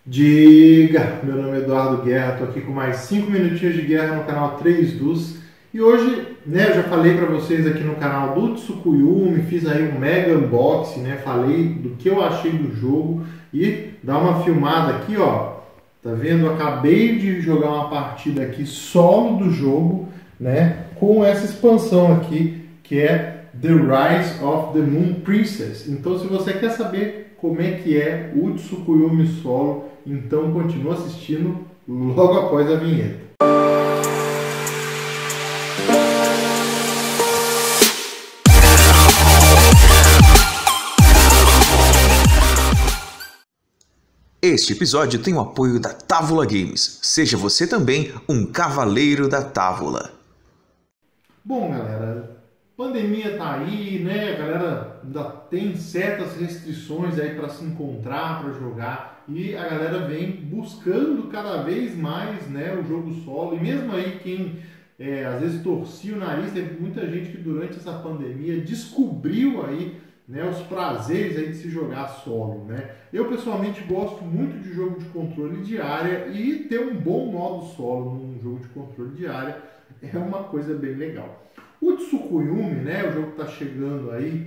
Diga! Meu nome é Eduardo Guerra, estou aqui com mais 5 minutinhos de guerra no canal 3 Dus. E hoje, eu já falei para vocês aqui no canal do Tsukuyumi, fiz aí um mega unboxing, falei do que eu achei do jogo e dá uma filmada aqui, ó. Tá vendo? Eu acabei de jogar uma partida aqui solo do jogo, com essa expansão aqui, que é The Rise of the Moon Princess. Então, se você quer saber como é que é o Tsukuyumi solo, então continua assistindo logo após a vinheta. Este episódio tem o apoio da Távola Games. Seja você também um cavaleiro da Távola. Bom, galera, pandemia tá aí, A galera ainda tem certas restrições aí para se encontrar, para jogar, e a galera vem buscando cada vez mais, o jogo solo. E mesmo aí quem às vezes torcia o nariz, teve muita gente que durante essa pandemia descobriu aí os prazeres aí de se jogar solo, Eu pessoalmente gosto muito de jogo de controle de área, e ter um bom modo solo num jogo de controle de área é uma coisa bem legal. O Tsukuyumi, o jogo está chegando aí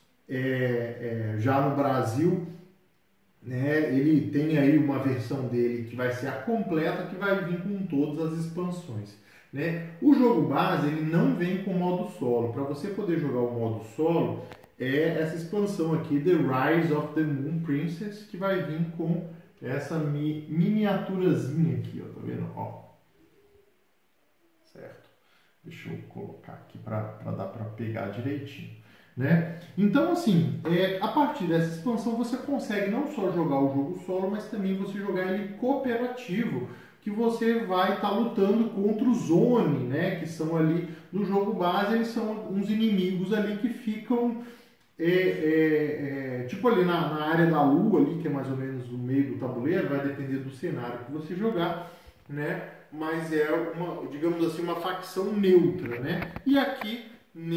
já no Brasil, ele tem aí uma versão dele que vai ser a completa, que vai vir com todas as expansões. O jogo base ele não vem com modo solo. Para você poder jogar o modo solo, é essa expansão aqui, The Rise of the Moon Princess, que vai vir com essa miniaturazinha aqui, ó, tá vendo? Ó. Certo? Deixa eu colocar aqui para dar para pegar direitinho, Então, assim, a partir dessa expansão você consegue não só jogar o jogo solo, mas também você jogar ele cooperativo, que você vai estar lutando contra os Oni, que são ali no jogo base, eles são uns inimigos ali que ficam tipo ali na área da lua ali, que é mais ou menos o meio do tabuleiro, vai depender do cenário que você jogar, mas é uma, digamos assim, uma facção neutra, E aqui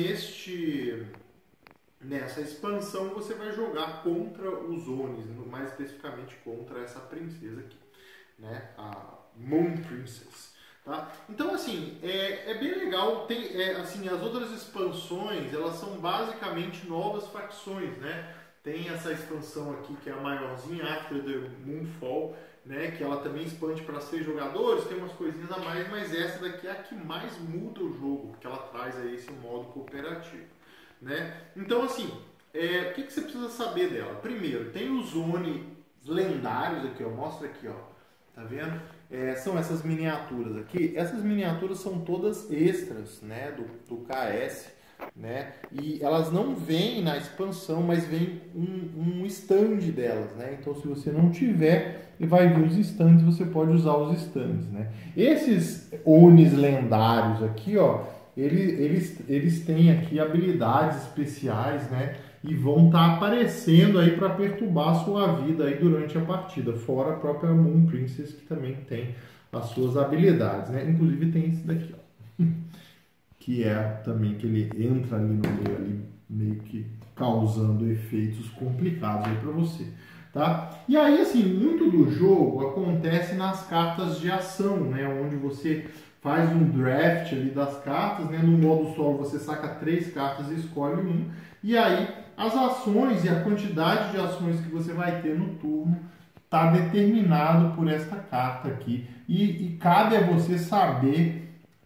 nessa expansão você vai jogar contra os Onis, mais especificamente contra essa princesa aqui, a Moon Princess. Tá? Então, assim, é bem legal. Tem, assim, as outras expansões, elas são basicamente novas facções, Tem essa expansão aqui, que é a maiorzinha, After the Moonfall, que ela também expande para 6 jogadores, tem umas coisinhas a mais, mas essa daqui é a que mais muda o jogo, porque ela traz aí esse modo cooperativo, Então, assim, o que você precisa saber dela? Primeiro, tem os Oni lendários aqui, ó, mostra aqui, ó, tá vendo? São essas miniaturas aqui. Essas miniaturas são todas extras, do KS, E elas não vêm na expansão, mas vem um stand delas, Então, se você não tiver, vai vir os stands, você pode usar os stands, Esses Onis lendários aqui, ó, eles têm aqui habilidades especiais, E vão estar aparecendo aí para perturbar a sua vida aí durante a partida, fora a própria Moon Princess, que também tem as suas habilidades, Inclusive tem esse daqui, ó, que é também que ele entra ali no meio, ali, meio que causando efeitos complicados aí para você, tá? E aí, assim, muito do jogo acontece nas cartas de ação, onde você faz um draft ali das cartas, No modo solo você saca 3 cartas e escolhe um, e aí as ações e a quantidade de ações que você vai ter no turno está determinado por esta carta aqui. E cabe a você saber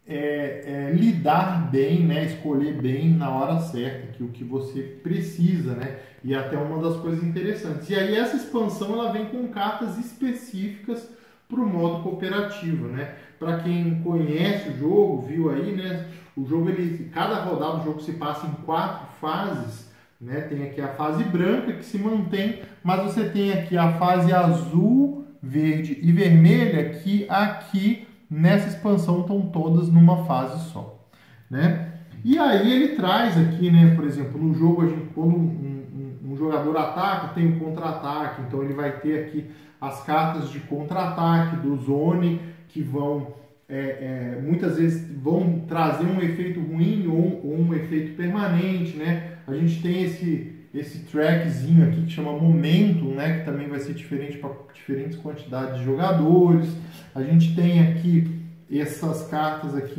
lidar bem, escolher bem na hora certa que o que você precisa, E até uma das coisas interessantes. E aí essa expansão ela vem com cartas específicas para o modo cooperativo, Para quem conhece o jogo, viu aí, O jogo, cada rodada do jogo se passa em 4 fases, Tem aqui a fase branca que se mantém, mas você tem aqui a fase azul, verde e vermelha, que aqui nessa expansão estão todas numa fase só, E aí ele traz aqui, por exemplo, no jogo, quando um jogador ataca, tem um contra-ataque, então ele vai ter aqui as cartas de contra-ataque dos Oni, que vão muitas vezes vão trazer um efeito ruim ou um efeito permanente, A gente tem esse trackzinho aqui que chama Momentum, né, que também vai ser diferente para diferentes quantidades de jogadores. A gente tem aqui essas cartas aqui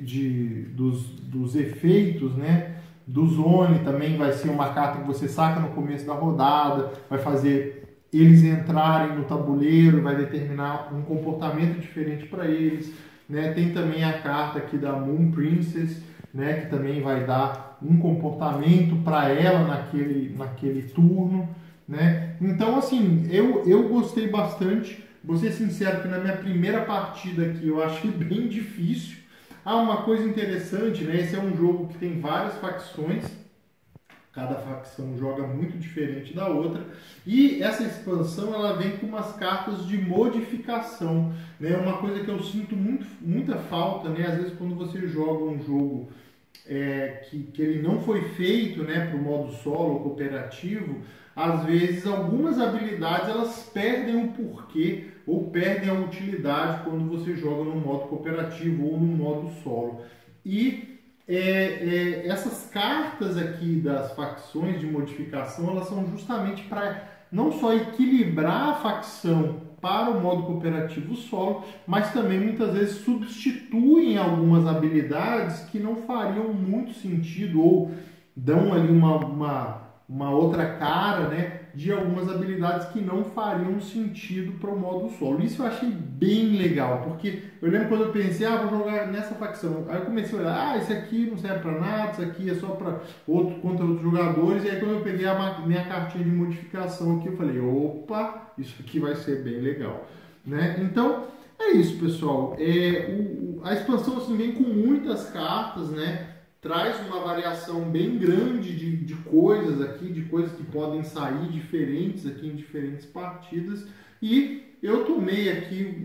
dos efeitos, né, do Zone. Também vai ser uma carta que você saca no começo da rodada, vai fazer eles entrarem no tabuleiro, vai determinar um comportamento diferente para eles, né? Tem também a carta aqui da Moon Princess, né, que também vai dar um comportamento para ela naquele turno, né? Então, assim, eu gostei bastante. Vou ser sincero que na minha primeira partida aqui eu achei bem difícil. Uma coisa interessante, né? Esse é um jogo que tem várias facções. Cada facção joga muito diferente da outra. E essa expansão ela vem com umas cartas de modificação, né? Uma coisa que eu sinto muita falta, né? Às vezes quando você joga um jogo que ele não foi feito, né, para o modo solo cooperativo, às vezes algumas habilidades elas perdem o porquê ou perdem a utilidade quando você joga no modo cooperativo ou no modo solo. E essas cartas aqui das facções de modificação, elas são justamente para não só equilibrar a facção para o modo cooperativo solo, mas também muitas vezes substituem algumas habilidades que não fariam muito sentido ou dão ali uma outra cara, né, de algumas habilidades que não fariam sentido para o modo solo. Isso eu achei bem legal, porque eu lembro quando eu pensei, vou jogar nessa facção. Aí eu comecei a olhar, esse aqui não serve para nada, isso aqui é só para contra outros jogadores. E aí quando eu peguei a minha cartinha de modificação aqui, eu falei, opa, isso aqui vai ser bem legal, né? Então, é isso, pessoal. A expansão assim, vem com muitas cartas, né? Traz uma variação bem grande de coisas aqui, de coisas que podem sair diferentes aqui em diferentes partidas. E eu tomei aqui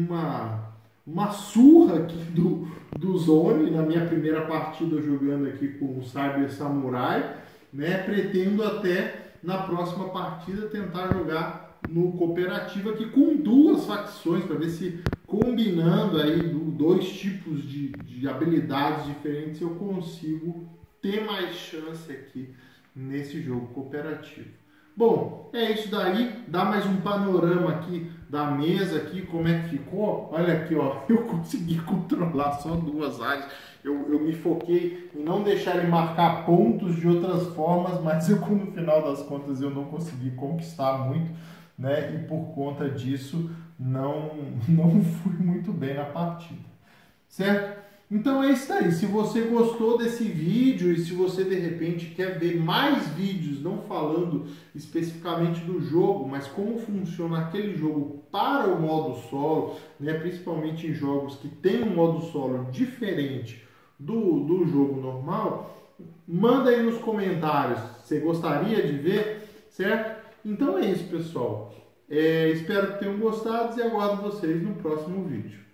uma surra aqui do Zone na minha primeira partida jogando aqui com o Cyber Samurai, né? Pretendo até na próxima partida tentar jogar no cooperativo aqui com duas facções, para ver se combinando aí dois tipos de habilidades diferentes eu consigo ter mais chance aqui nesse jogo cooperativo. Bom, é isso daí, dá mais um panorama aqui da mesa aqui, como é que ficou. Olha aqui, ó, eu consegui controlar só duas áreas. Eu me foquei em não deixar ele marcar pontos de outras formas, mas no final das contas eu não consegui conquistar muito, né? E por conta disso não fui muito bem na partida, certo? Então é isso aí. Se você gostou desse vídeo e se você de repente quer ver mais vídeos, não falando especificamente do jogo, mas como funciona aquele jogo para o modo solo, né? Principalmente em jogos que tem um modo solo diferente do jogo normal, manda aí nos comentários. Você gostaria de ver, certo? Então é isso, pessoal. Espero que tenham gostado e aguardo vocês no próximo vídeo.